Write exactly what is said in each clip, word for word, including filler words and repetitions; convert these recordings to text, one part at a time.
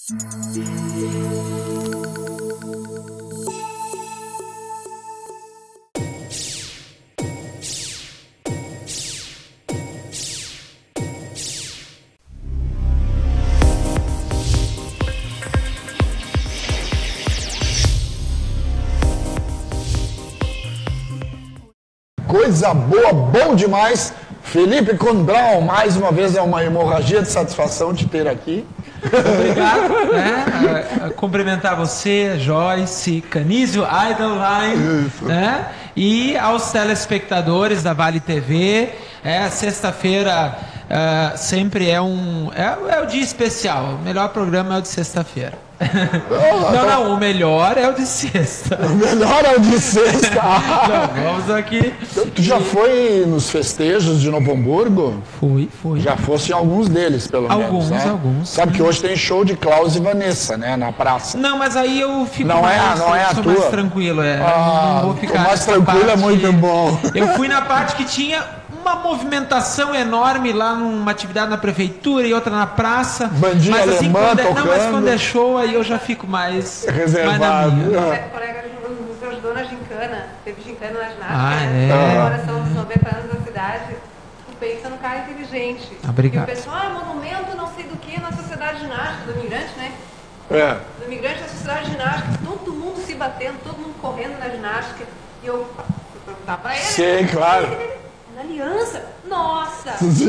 Coisa boa, bom demais. Felipe Kundblau, mais uma vez é uma hemorragia de satisfação te ter aqui. Obrigado, né? Cumprimentar você, Joyce, Canizio, Idleline, né? E aos telespectadores da Vale T V. É, sexta-feira uh, sempre é um é, é o dia especial. O melhor programa é o de sexta-feira. Oh, não, não, o melhor é o de sexta. O melhor é o de sexta. Não, vamos aqui. Tu já foi nos festejos de Novo Hamburgo? Fui, fui. Já fosse em alguns deles, pelo alguns, menos, né? Alguns, Sabe que hoje tem show de Klaus e Vanessa, né, na praça. Não, mas aí eu fico não mais, é, não é a sou tua. mais tranquilo, é. Ah, não vou ficar mais tranquilo é muito bom. Eu fui na parte que tinha uma movimentação enorme lá numa atividade na prefeitura e outra na praça. Bandinha mas, assim, alemã quando é, tocando. Não, mas quando é show aí eu já fico mais reservado. Mais na minha. Colega nos ajudou na gincana, teve gincana na ginástica, ah, né? É. A comemoração dos noventa anos da cidade. Tu pensa no cara inteligente. Obrigado. E o pessoal, ah, monumento não sei do que na sociedade ginástica, do imigrante, né? É. Do imigrante na sociedade ginástica, todo mundo se batendo, todo mundo correndo na ginástica. E eu fui perguntar pra ele. Sim, claro. Na aliança? Nossa!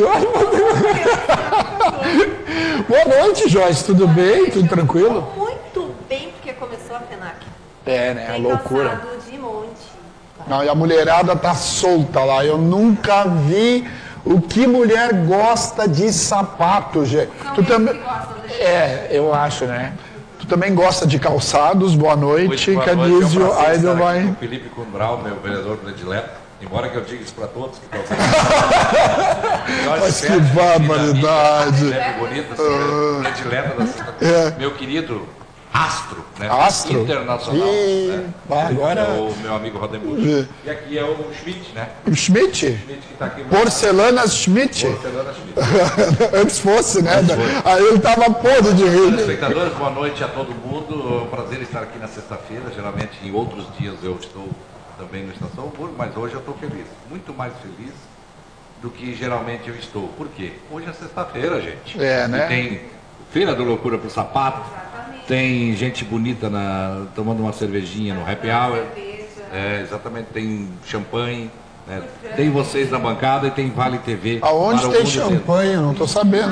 Boa noite, Joyce. Tudo bem? Tudo tranquilo? Muito bem, porque começou a FENAC. É, né? Tem Loucura. calçado de monte. Não, e a mulherada tá solta lá. Eu nunca vi o que mulher gosta de sapato, gente. São tu também. Que gostam de... É, eu acho, né? Tu também gosta de calçados. Boa noite, Canizio, Idleline. O Felipe Kundblau, meu vereador predileto. Embora que eu diga isso para todos que estão Mas que barbaridade. É bonita, assim, predileta da é. Meu querido astro, né? Astro? Internacional. E... Né? Agora... É o meu amigo Rodenbusch. E aqui é o Schmidt, né? O Schmidt? O Schmidt que tá aqui. Porcelanas Schmidt? Porcelana Schmidt. Antes fosse, né? Antes fosse. Aí ele estava podre de rir. Espectadores, boa noite a todo mundo. É um prazer estar aqui na sexta-feira. Geralmente em outros dias eu estou também no Estação Hamburgo, mas hoje eu estou feliz, muito mais feliz do que geralmente eu estou. Por quê? Hoje é sexta-feira, gente. É, né? E tem Feira do Loucura pro Sapato, tem gente bonita na, tomando uma cervejinha no happy hour, é, exatamente, tem champanhe, né? Tem vocês na bancada e tem Vale T V. Aonde tem champanhe? Eu não estou sabendo.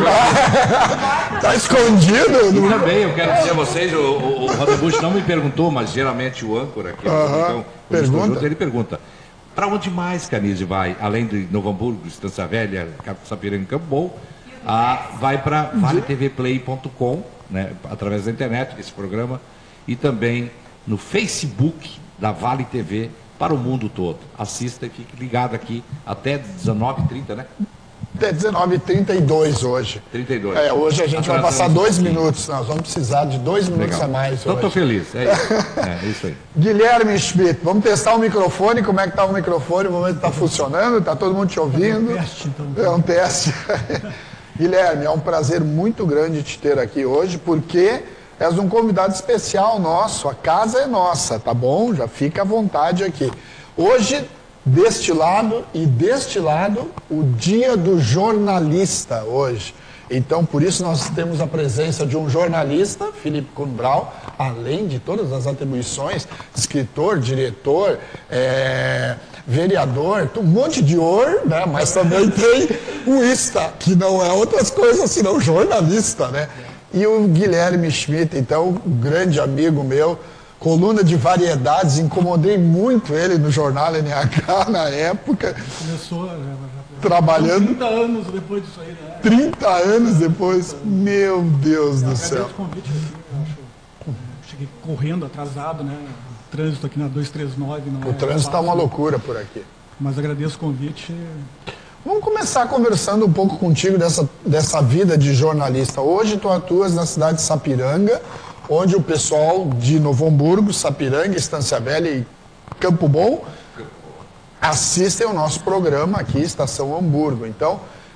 Está escondido? E também, eu quero dizer a vocês, o, o, o Rodenbusch não me perguntou, mas geralmente o âncora, que é o então, pergunta. Junto, ele pergunta, para onde mais Canizio vai? Além de Novo Hamburgo, Estância Velha, Sapiranga, Campo Bom, ah, vai para vale t v play ponto com, né, através da internet, esse programa, e também no Facebook da Vale T V, para o mundo todo. Assista e fique ligado aqui até dezenove e trinta, né? Até dezenove e trinta e dois hoje. trinta e dois. É, hoje a gente vai passar dois minutos. Nós vamos precisar de dois minutos Legal. a mais. Então estou feliz. É isso. É isso aí. Guilherme Schmidt, vamos testar o microfone. Como é que está o microfone? O momento está funcionando? Está todo mundo te ouvindo? É um teste, então. É um teste. Guilherme, é um prazer muito grande te ter aqui hoje, porque és um convidado especial nosso. A casa é nossa, tá bom? Já fica à vontade aqui. Hoje, deste lado e deste lado, o dia do jornalista hoje. Então, por isso nós temos a presença de um jornalista, Felipe Kundblau, além de todas as atribuições, escritor, diretor, é, vereador, um monte de or, né? Mas também tem o ista, que não é outras coisas senão jornalista, né? E o Guilherme Schmidt, então, um grande amigo meu, coluna de variedades, incomodei muito ele no jornal N H na época. Começou já, já, trabalhando. trinta anos depois disso aí, né? trinta anos depois, meu Deus do céu. O convite, eu acho, cheguei correndo, atrasado, né? O trânsito aqui na duzentos e trinta e nove. Não o é trânsito está fácil, uma loucura por aqui. Mas agradeço o convite. Vamos começar conversando um pouco contigo dessa, dessa vida de jornalista. Hoje tu atuas na cidade de Sapiranga, onde o pessoal de Novo Hamburgo, Sapiranga, Estância Velha e Campo Bom assistem ao nosso programa aqui, Estação Hamburgo. Então,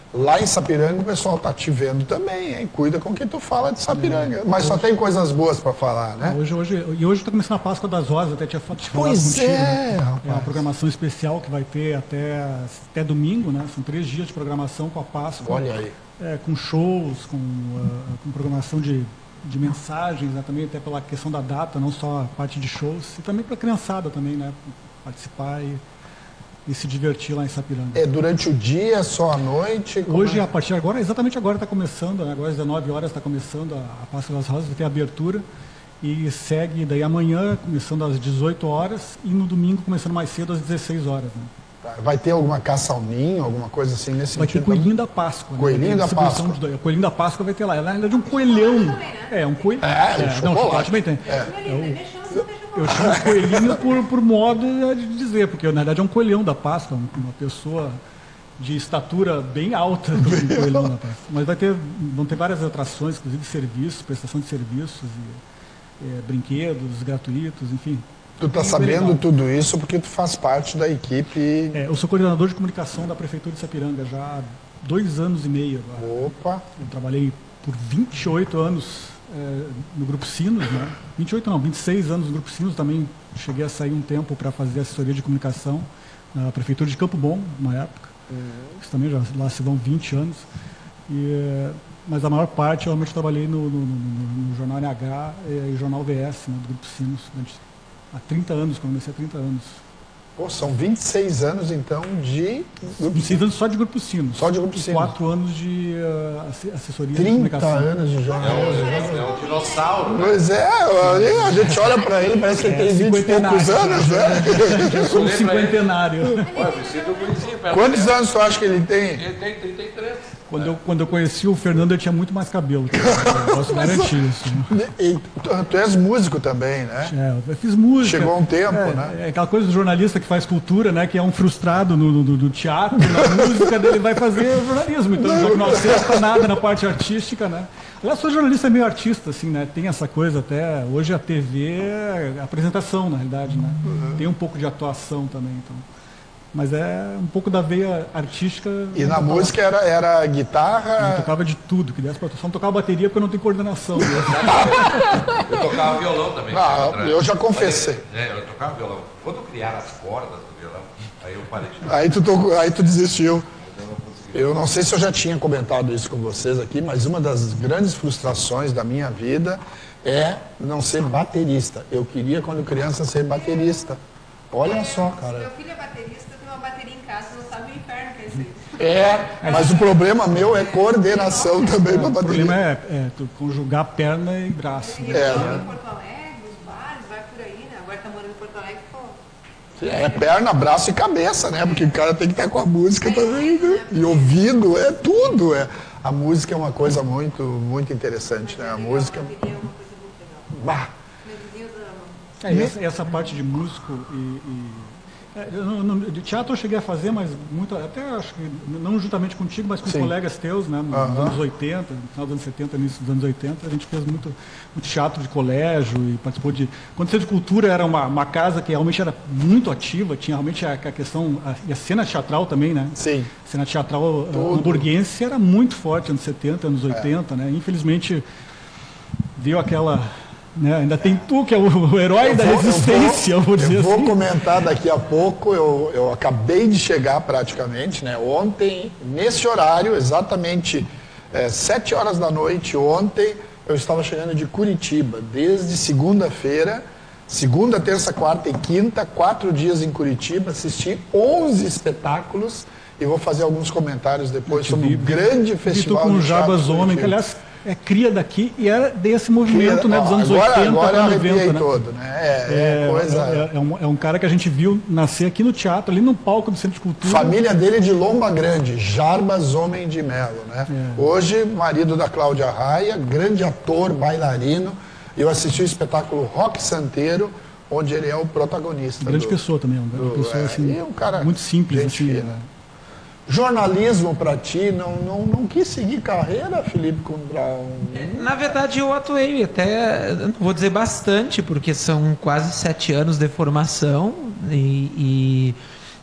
Lá em Sapiranga o pessoal tá te vendo também, hein? Cuida com o que tu fala de Sapiranga. Mas só tem coisas boas para falar, né? Hoje, hoje, e hoje está começando a Páscoa das Rosas, até tinha foto de falar Pois contigo. é, né? rapaz. É uma programação especial que vai ter até, até domingo, né? São três dias de programação com a Páscoa. Olha aí. É, com shows, com, uh, com programação de, de mensagens, né? Também até pela questão da data, não só a parte de shows, e também para a criançada também, né? Participar e, e se divertir lá em Sapiranga. É durante o dia, só à noite? Como Hoje, é? a partir de agora, exatamente agora está começando, né? Agora às dezenove horas está começando a, a Páscoa das Rosas, vai ter a abertura e segue daí amanhã, começando às dezoito horas e no domingo começando mais cedo às dezesseis horas. Né? Vai ter alguma caça ao ninho, alguma coisa assim nesse Vai ter sentido? coelhinho da Páscoa. Coelhinho né? da Distribuição Páscoa. de dois. O coelhinho da Páscoa vai ter lá. Na verdade, um coelhão. É, um coelho. É, não, chocolate. chocolate também tem. É. Eu chamo de coelhinho por, por modo de dizer, porque na verdade é um coelhão da Páscoa, uma pessoa de estatura bem alta do coelhão da Páscoa. Mas vai ter, vão ter várias atrações, inclusive serviços, prestação de serviços, e, é, brinquedos gratuitos, enfim. Tu tá Bem sabendo legal. tudo isso porque tu faz parte da equipe. É, eu sou coordenador de comunicação da Prefeitura de Sapiranga já há dois anos e meio agora. Opa, Eu trabalhei por vinte e oito anos é, no Grupo Sinos, né? vinte e oito não, vinte e seis anos no Grupo Sinos, também cheguei a sair um tempo para fazer assessoria de comunicação na Prefeitura de Campo Bom, uma época. Uhum. Isso também já lá se vão vinte anos. E, é, mas a maior parte eu realmente trabalhei no, no, no, no Jornal N H e Jornal V S, né, do Grupo Sinos, há trinta anos, comecei há trinta anos. pô, são vinte e seis anos então de. vinte e seis anos só de Grupo Sinos. Só de Grupo e Sinos. quatro anos de uh, asse- assessoria de trinta comunicação. anos de jornalismo. É um dinossauro, né? Pois é, olha, a gente olha pra ele, parece que ele tem vinte e poucos anos, né? Eu sou um cinquentenário. Olha, eu me sinto bonitinho perto Quantos dele. anos tu acha que ele tem? Ele tem trinta e três. Quando eu, quando eu conheci o Fernando, eu tinha muito mais cabelo. Eu posso garantir isso. Né? E tu, tu és músico também, né? É, eu fiz música. Chegou um tempo, é, né? É aquela coisa do jornalista que faz cultura, né? Que é um frustrado no, no, no teatro, na música dele vai fazer jornalismo. Então já que não acerta nada na parte artística, né? Aliás, sou jornalista meio artista, assim, né? Tem essa coisa até. Hoje a T V é apresentação, na realidade, né? Uhum. Tem um pouco de atuação também, então. Mas é um pouco da veia artística. E na música era, era Eu guitarra. tocava de tudo, que desse pra só não tocava bateria porque eu não tenho coordenação. Né? Eu tocava violão também. Ah, outra- eu já confessei. É, eu tocava violão. Quando criaram as cordas do violão, aí eu parei de tocar. Aí tu, tocou- aí tu desistiu. Eu não sei se eu já tinha comentado isso com vocês aqui, mas uma das grandes frustrações da minha vida é não ser baterista. Eu queria, quando criança, ser baterista. Olha só, Meu cara. filho é baterista, tem uma bateria em casa, não sabe o inferno que é isso aí. É, mas o problema meu é coordenação também pra O problema bateria. é, é tu conjugar perna e braço. Ele Né? É, mora né? em Porto Alegre, os bares, vai por aí, né? Agora tá morando em Porto Alegre, pô. É perna, braço e cabeça, né? Porque o cara tem que estar com a música também, né? E ouvido, é tudo. É. A música é uma coisa muito, muito interessante, né? A música. Bateria é uma coisa muito legal. Bah, Meus vizinhos amam. É, e essa, essa parte de músico e. e é, eu não- não- de teatro eu cheguei a fazer, mas muito, até acho que não juntamente contigo, mas com Sim. colegas teus, né? Nos Aham. anos oitenta, no final dos anos setenta, início dos anos oitenta, a gente fez muito, muito teatro de colégio e participou de. Quando Centro de Cultura era uma, uma casa que realmente era muito ativa, tinha realmente a, a questão. A, e a cena teatral também, né? sim. A cena teatral uh, hamburguense era muito forte, anos setenta, anos oitenta, né? Infelizmente, deu aquela. Né? Ainda tem tu, que é o, o herói Eu da vou- eu resistência, eu vou, dizer Eu vou assim. comentar daqui a pouco, eu, eu acabei de chegar praticamente, né? Ontem, nesse horário, exatamente é, sete horas da noite, ontem, eu estava chegando de Curitiba, desde segunda-feira, segunda, terça, quarta e quinta, quatro dias em Curitiba, assisti onze espetáculos e vou fazer alguns comentários depois sobre o grande Vi tu festival com o de teatro Jabas de Homem, que Curitiba. aliás é cria daqui e era desse movimento, né, dos Ó, anos agora, oitenta agora eu para arrepiei noventa, né? todo, né? É, é coisa... é, é um, é um cara que a gente viu nascer aqui no teatro, ali no palco do Centro de Cultura. Família dele é de Lomba Grande, Jarbas Homem de Melo, né? É. Hoje, marido da Cláudia Raia, grande ator, bailarino. Eu assisti o espetáculo Rock Santeiro, onde ele é o protagonista. Grande do- pessoa também, uma grande do- pessoa é, assim, e um cara muito simples, gente assim. fina. né? Jornalismo para ti, não, não, não quis seguir carreira, Felipe Cumbrão? Na verdade, eu atuei até, eu não vou dizer bastante, porque são quase sete anos de formação e, e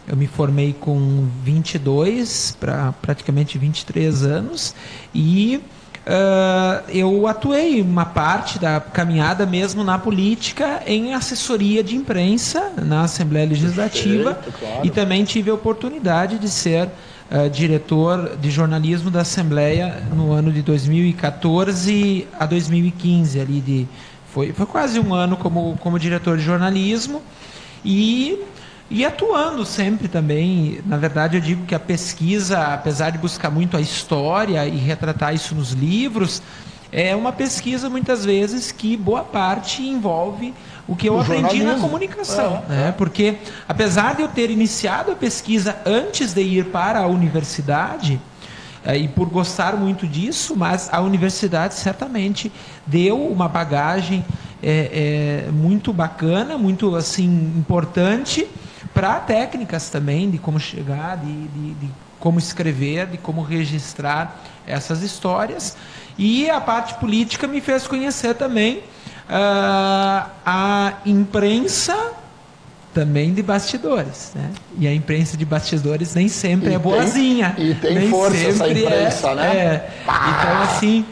Eu me formei com vinte e dois para praticamente vinte e três anos e uh, eu atuei uma parte da caminhada mesmo na política em assessoria de imprensa na Assembleia Legislativa. Perfeito, claro. E também tive a oportunidade de ser uh, diretor de jornalismo da Assembleia no ano de dois mil e quatorze a dois mil e quinze. Ali de, foi, foi quase um ano como, como diretor de jornalismo e... E atuando sempre também, na verdade eu digo que a pesquisa, apesar de buscar muito a história e retratar isso nos livros, é uma pesquisa muitas vezes que boa parte envolve o que eu o aprendi na comunicação. É, né? é. Porque apesar de eu ter iniciado a pesquisa antes de ir para a universidade, é, e por gostar muito disso, mas a universidade certamente deu uma bagagem é, é, muito bacana, muito assim importante, para técnicas também de como chegar, de, de, de como escrever, de como registrar essas histórias. E a parte política me fez conhecer também uh, a imprensa também de bastidores, né? E a imprensa de bastidores nem sempre e é tem, boazinha. E tem nem força essa imprensa, é, né? É. Então, assim...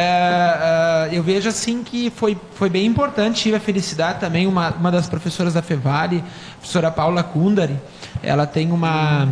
É, é, eu vejo assim que foi, foi bem importante. Tive a felicidade também, uma, uma das professoras da Fevale, a professora Paula Kundari, ela tem uma...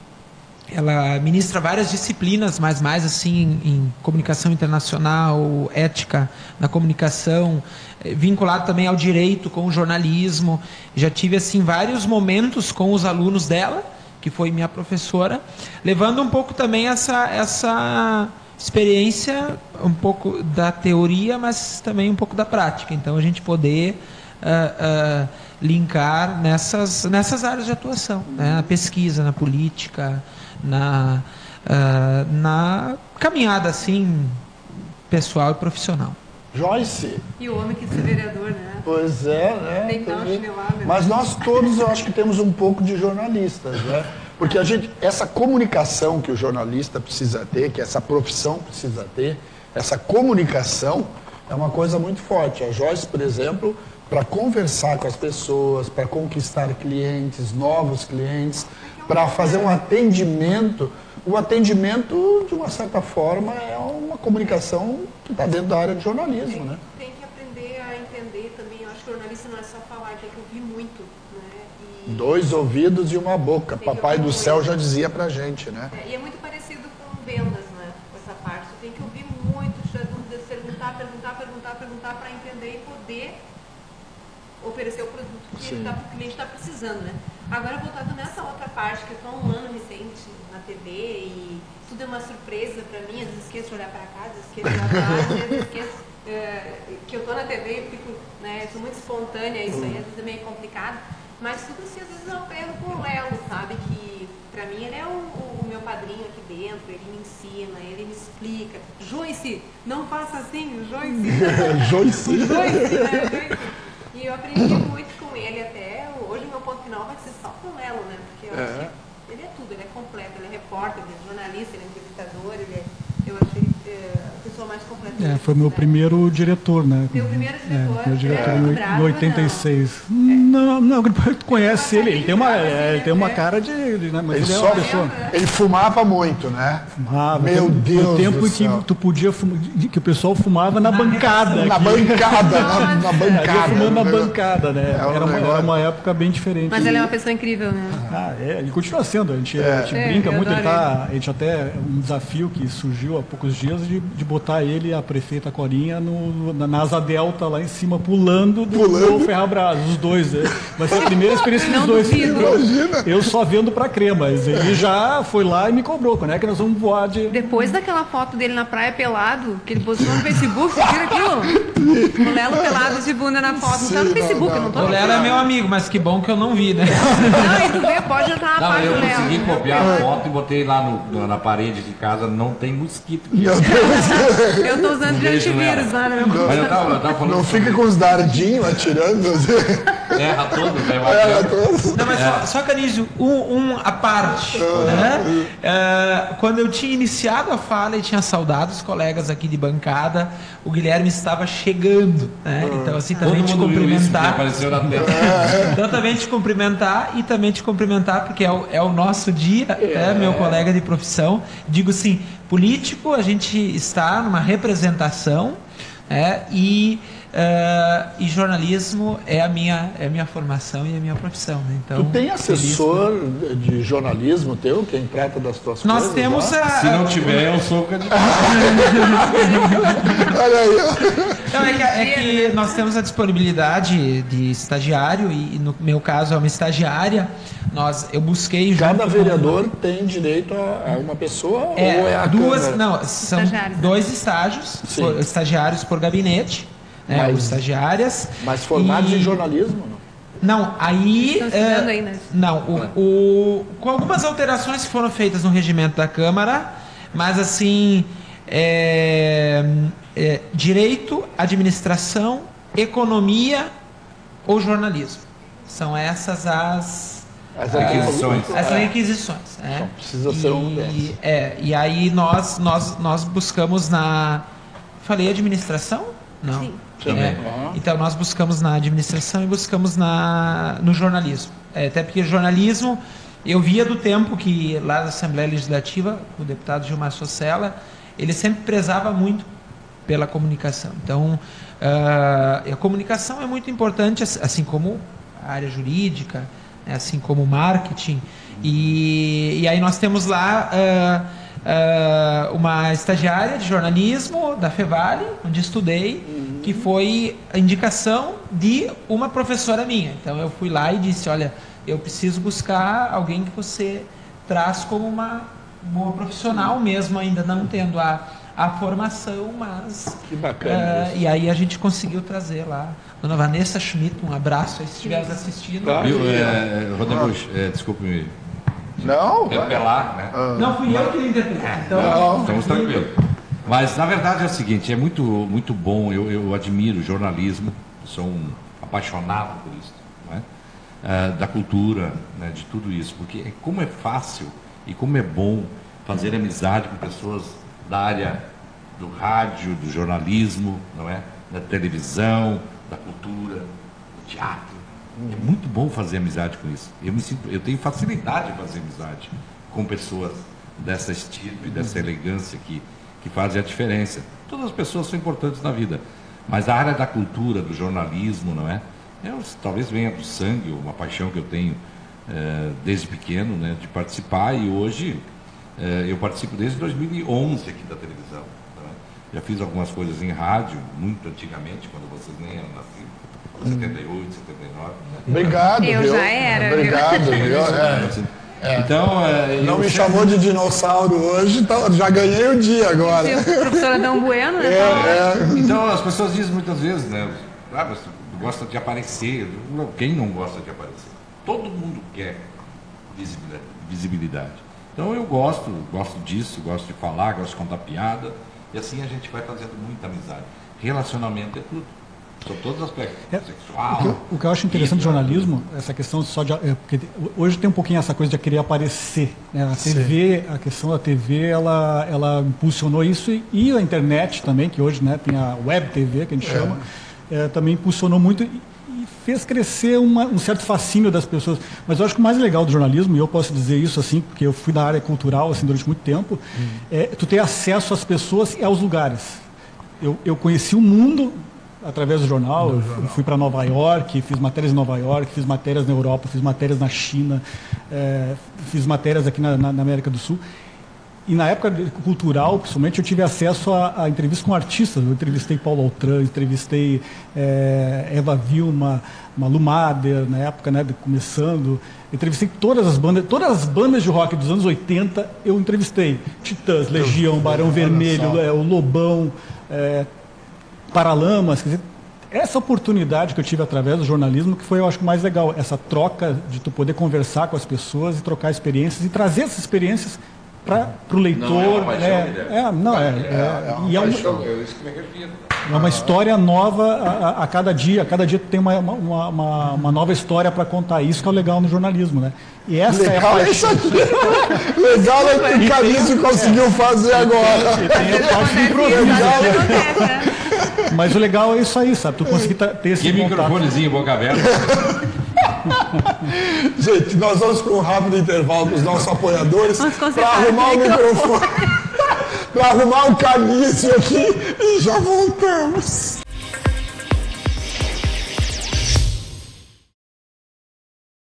Ela ministra várias disciplinas, mas mais assim em, em comunicação internacional, ética na comunicação, vinculado também ao direito, com o jornalismo. Já tive assim vários momentos com os alunos dela, que foi minha professora, levando um pouco também essa... essa experiência, um pouco da teoria, mas também um pouco da prática. Então, a gente poder uh, uh, linkar nessas, nessas áreas de atuação, né? Na pesquisa, na política, na, uh, na caminhada assim, pessoal e profissional. Joyce. E o homem que ser vereador, né? Pois é, né? Tem que dar uma chinelada. Mas nós todos, eu acho que temos um pouco de jornalistas, né? Porque a gente, essa comunicação que o jornalista precisa ter, que essa profissão precisa ter, essa comunicação é uma coisa muito forte. A Joyce, por exemplo, para conversar com as pessoas, para conquistar clientes, novos clientes, para fazer um atendimento, o atendimento, de uma certa forma, é uma comunicação que está dentro da área de jornalismo, né? Tem que aprender a entender também. Eu acho que jornalista não é só falar, tem que ouvir muito, né? E... Dois ouvidos e uma boca. Tem que Papai do ouvir céu muito. já dizia pra gente, né? É, e é muito parecido com vendas, né? Com essa parte. Você tem que ouvir muito, tirar dúvidas, perguntar, perguntar, perguntar, perguntar para entender e poder oferecer o produto que ele tá, o cliente está precisando, né? Agora, voltando nessa outra parte, que eu estou há um ano recente na T V e tudo é uma surpresa para mim, às vezes esqueço de olhar para cá, às vezes esqueço de olhar para lá, às vezes esqueço uh, que eu estou na T V e fico, né, sou muito espontânea, isso aí às vezes é meio complicado, mas tudo assim, às vezes eu aprendo com o Lelo, sabe, que para mim ele é o, o meu padrinho aqui dentro, ele me ensina, ele me explica. Joyce, não faça assim, Joyce. Joyce. Joyce, né, Joyce. E eu aprendi muito com ele até, hoje o meu ponto final vai ser só com o Lelo, né, porque eu É. acho que ele é tudo, ele é completo, ele é repórter, ele é jornalista, ele é entrevistador, ele é, eu achei é, a pessoa mais completa. É, foi meu primeiro diretor, né? Meu primeiro diretor, É, meu diretor é, em bravo, em oitenta e seis. Não, não, tu conhece ele, ele tem uma, é, ele tem uma cara de... de né, mas Ele, ele é só, uma pessoa... ele fumava muito, né? Fumava. Meu No Deus tempo do em que céu. tu podia fumar, que o pessoal fumava na bancada. Na aqui. bancada, na, na Ali bancada. fumando na né? bancada, né? É um Era uma, negócio. era uma época bem diferente. Mas ele é uma pessoa incrível, né? Ah, é, ele continua sendo, a gente, É. a gente É, brinca eu muito, ele adoro tá, a gente até, um desafio que surgiu há poucos dias de, de botar ele, a prefeita Corinha, no, na, na asa delta lá em cima, pulando do, Pulando? do Ferrabras, os dois. Né? Vai ser a primeira experiência dos Não dois. duvido. Imagina. Eu só vendo pra crema, mas ele já foi lá e me cobrou, quando é que nós vamos voar de... Depois daquela foto dele na praia pelado, que ele postou no Facebook, você viram aquilo? O Lelo pelado de bunda na foto. Não tá no Sim, Facebook, não, eu não tô O Lelo é meu amigo, mas que bom que eu não vi, né? Não, e tu vê, pode entrar na Não, página eu do Lelo. consegui copiar a foto e botei lá no- na parede de casa, não tem mosquito. Meu Deus. Eu tô usando de Um beijo antivírus nela. lá no meu Mas eu tava, eu tava falando Não sobre- fica com os dardinhos atirando. Erra todos, né? Era todos. Não, mas só, só Canísio, um, um à parte. Né? É, quando eu tinha iniciado a fala e tinha saudado os colegas aqui de bancada, o Guilherme estava chegando. Né? Então, assim, também Todo te mundo viu isso, que cumprimentar. apareceu na tela. Então, também te cumprimentar e também te cumprimentar, porque é o, é o nosso dia, né, meu colega de profissão. Digo assim, político, a gente está numa representação, é, e, uh, e jornalismo é a, minha, é a minha formação e a minha profissão. Né? Então, Tu tem assessor feliz, de jornalismo teu, quem trata das tuas nós coisas? temos lá? a, Se não tiver, eu sou o candidato. Olha aí, ó. Não, é, que, é que nós temos a disponibilidade de estagiário e, no meu caso, é uma estagiária. Nós, eu busquei junto Cada com- vereador tem direito a, a uma pessoa É, ou é a duas, Câmara? não, são Estagiários, né? dois estágios, Sim. por- estagiários por gabinete, né, Mas- os estagiárias. Mas formados e- em jornalismo, não? Não, aí. Estão estudando é, aí, né? Não, o, o- com algumas alterações que foram feitas no regimento da Câmara, mas assim. é, é, direito, administração, economia ou jornalismo. São essas as. As Requisições. As requisições. É. Então, precisa ser um desses. É, e aí nós, nós, nós buscamos na. Falei administração? Não. Sim. Também. É, então nós buscamos na administração e buscamos na, no jornalismo. É, até porque jornalismo, eu via do tempo que lá na Assembleia Legislativa, o deputado Gilmar Sossella, ele sempre prezava muito pela comunicação. Então, ah, a comunicação é muito importante, assim assim como a área jurídica, né, assim como o marketing. E, e aí nós temos lá ah, ah, uma estagiária de jornalismo da Fevale, onde estudei, que foi a indicação de uma professora minha. Então eu fui lá e disse, olha, eu preciso buscar alguém que você traz como uma boa profissional mesmo, ainda não tendo a, a formação, mas... Que bacana eh, isso. e aí a gente conseguiu trazer lá. Dona Vanessa Schmidt, um abraço aí se estiver nos assistindo. Tá. Viu, é, Rodrigo, é, desculpe-me Não? repelar, né? Não fui eu que lhe interpretei. Então, Não. Estamos tranquilos. Mas, na verdade, é o seguinte, é muito, muito bom, eu, eu admiro o jornalismo, sou um apaixonado por isso, não é? Ah, da cultura, né, de tudo isso, porque é- como é fácil e como é bom fazer amizade com pessoas da área do rádio, do jornalismo, não é? Da televisão, da cultura, do teatro. É muito bom fazer amizade com isso. Eu, me sinto, eu tenho facilidade de fazer amizade com pessoas dessa estirpe, dessa elegância que, que fazem a diferença. Todas as pessoas são importantes na vida, mas a área da cultura, do jornalismo, não é? Eu, talvez venha do sangue, uma paixão que eu tenho eh, desde pequeno, né, de participar, e hoje eh, eu participo desde dois mil e onze aqui da televisão. Não é? Já fiz algumas coisas em rádio, muito antigamente, quando vocês nem eram nascidos, setenta e oito, setenta e nove. Obrigado, Eu viu? já era, viu? Obrigado, viu? É. Então, eh, Não eu me sempre- chamou de dinossauro hoje, então já ganhei o dia agora. Viu? Professora Dom Bueno, né? É, é. Então as pessoas dizem muitas vezes, né? Ah, você gosta de aparecer. Não, quem não gosta de aparecer? Todo mundo quer visibilidade. visibilidade. Então eu gosto, gosto disso, gosto de falar, gosto de contar piada. E assim a gente vai fazendo muita amizade. Relacionamento é tudo. São todos os aspectos. É, Sexual. O que, eu- o que eu acho interessante do vida, jornalismo, essa questão só de. É, porque hoje tem um pouquinho essa coisa de querer aparecer. Né? A T V, a questão da T V, ela, ela impulsionou isso e, e a internet também, que hoje, né, tem a web T V, que a gente chama, é, também impulsionou muito e, e fez crescer uma, um certo fascínio das pessoas. Mas eu acho que o mais legal do jornalismo, e eu posso dizer isso assim, porque eu fui da área cultural assim, durante muito tempo, é tu ter acesso às pessoas e aos lugares. Eu, eu conheci o mundo através do jornal, eu fui para Nova York, fiz matérias em Nova York, fiz matérias na Europa, fiz matérias na China, eh, fiz matérias aqui na, na- na América do Sul. E na época de- cultural, principalmente, eu tive acesso a, a entrevistas com artistas. Eu entrevistei Paulo Altran, entrevistei eh, Eva Vilma, Malu Mader, na época, né, de- começando. Entrevistei todas as bandas, todas as bandas de rock dos anos oitenta, eu entrevistei. Titãs, Legião, Barão Vermelho, eh, o Lobão, eh, Paralamas, quer dizer, essa oportunidade que eu tive através do jornalismo que foi, eu acho, mais legal, essa troca de tu poder conversar com as pessoas e trocar experiências e trazer essas experiências para o leitor. Não é uma paixão, é, Guilherme. é, não, é, é, e é, um, Eu, isso que me refiro. é uma história nova a, a- a cada dia. A cada dia tem uma, uma, uma, uma nova história para contar. Isso que é o legal no jornalismo, né? E essa Legal é a é isso paixão. aqui. Legal é que o Canísio conseguiu fazer agora. Tem a parte do improviso. Legal. Acontece, né? Mas o legal é isso aí, sabe? Tu conseguir ta- ter esse Que contato. microfonezinho, boca aberta. Gente, nós vamos para um rápido intervalo com os nossos apoiadores Vamos para consertar arrumar o o microfone, para arrumar o Canísio aqui e já voltamos.